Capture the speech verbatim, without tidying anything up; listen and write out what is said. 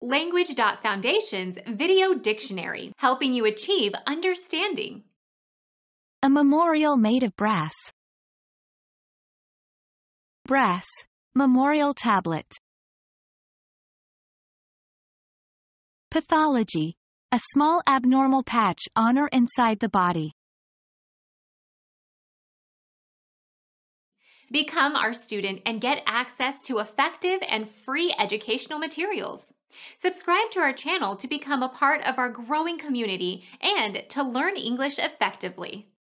Language.Foundation's Video Dictionary, helping you achieve understanding. A memorial made of brass. Brass. Memorial tablet. Pathology. A small abnormal patch on or inside the body. Become our student and get access to effective and free educational materials. Subscribe to our channel to become a part of our growing community and to learn English effectively.